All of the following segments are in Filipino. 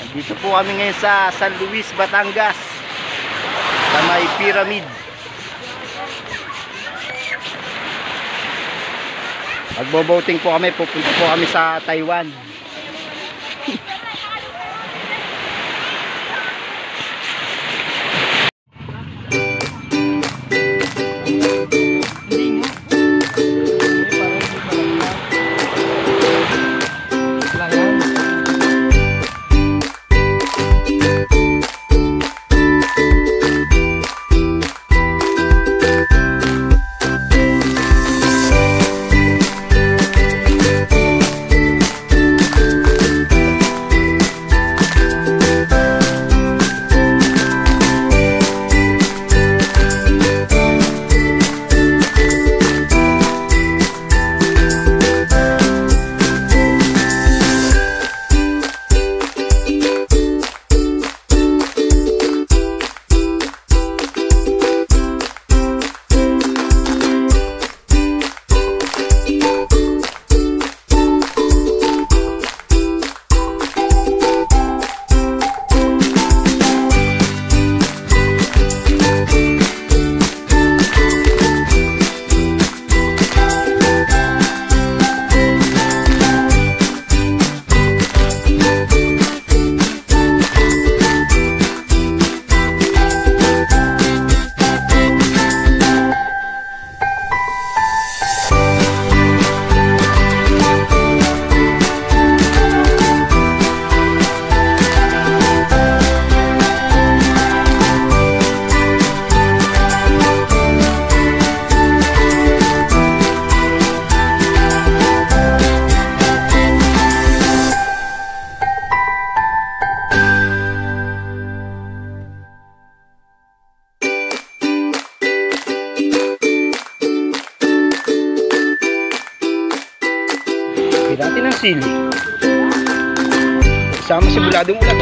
Dito po kami ngayon sa San Luis, Batangas, sa may pyramid. Magbo-boating po kami, pupunta po kami sa Taiwan. Natin ang sili. Kasama si Buladong Ulaga.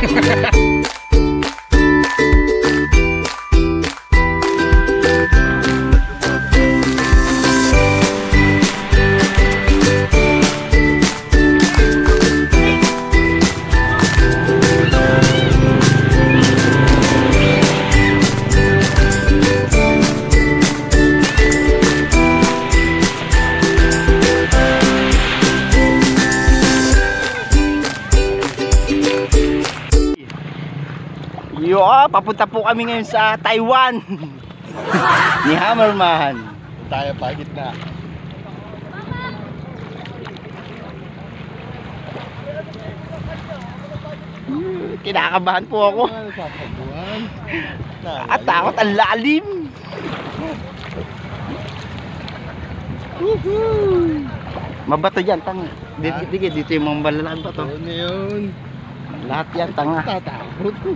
Papunta po kami ngayon sa Taiwan. Ni Hammerman. Tayo pa gitna. Kinakabahan po ako. At takot ang lalim. Mabato dyan, tanga. Dito yung mga balalaan ba to? Ano yun? Lahat yan, tanga. Tatakot ko.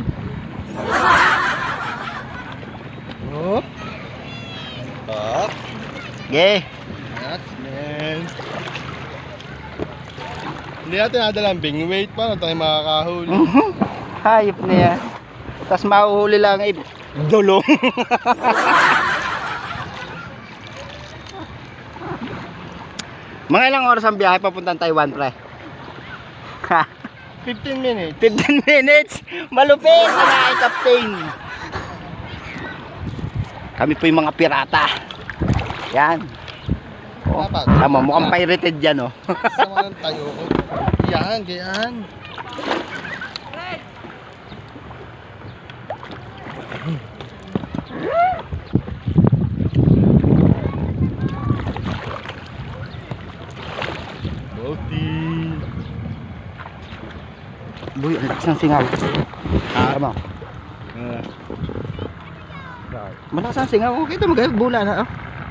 Hop. Hop. Yeah. That's man. Hindi natin nadala ang bing weight pa. Ano tayo makakahuli? Hayop na yan. Tapos mahuhuli lang dulong. Mga ilang oras ang biyahe papuntang Taiwan, pre? 15 minutes. 15 minutes? Malupit! Ay, Captain! Kami po yung mga pirata. Yan. Oh, tama, mukhang pirated yan, oh. Sama ng tayo ko. Yan, ganyan. Boating. Boy, ang lakas ng singaw. Tama. Malakas ang singaw. Kita mo gaya, bula na.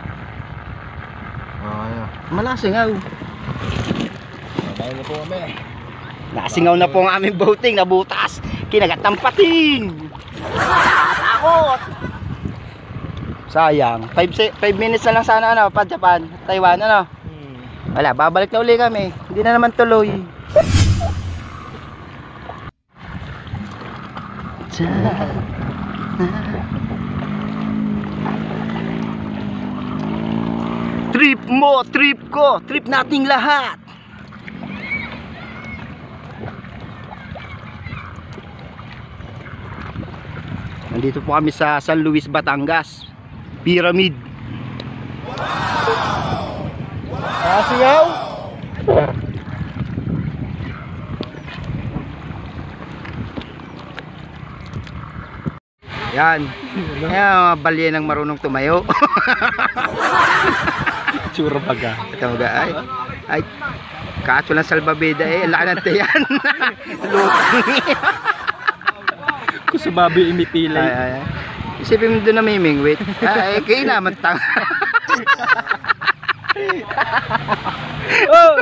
Malakas singaw. Tayo na po kami. Nasingaw na po ang aming boating. Nabutas. Kinagat ng pating. Takot. Sayang. 5 minutes na lang sana, ano, pa Japan, Taiwan, ano. Wala, babalik na uli kami. Hindi na naman tuloy. Trip mo, trip ko, trip nating lahat. Dito po kami sa San Luis, Batangas. Pyramid. Singaw? Yan. Ayan, mga balyenang marunong tumayo. Tsura baga. Ito mga ay kaso lang salbabida eh. Laki ng tiyan. Lutang. Kung sa babi imipilay. Ay. Isipin mo doon na may mingwit. Ay, kayo naman tanga. Oh!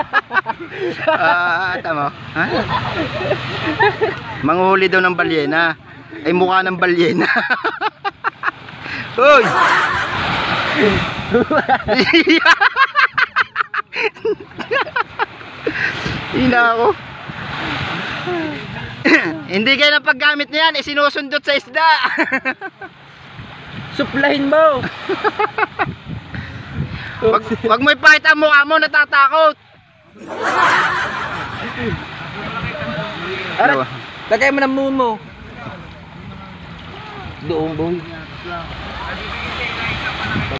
Tama. Ha? Manghuli daw ng balyena. Ay mukha ng balyena. Hoy! Hina ako. Hindi kayo ng paggamit niyan, isinusundot sa isda. Suplahin mo! Wag mo ipakita ang mukha mo, natatakot. Aray, lagay mo ng mumo. Doon boy.